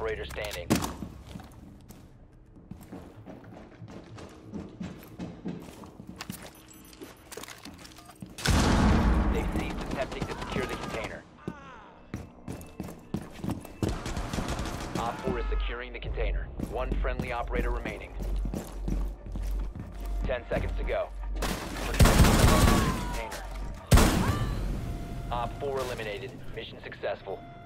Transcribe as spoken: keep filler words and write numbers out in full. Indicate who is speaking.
Speaker 1: operator standing. They've ceased attempting to secure the container. Op four is securing the container. One friendly operator remaining. Ten seconds to go. Container. Op four eliminated. Mission successful.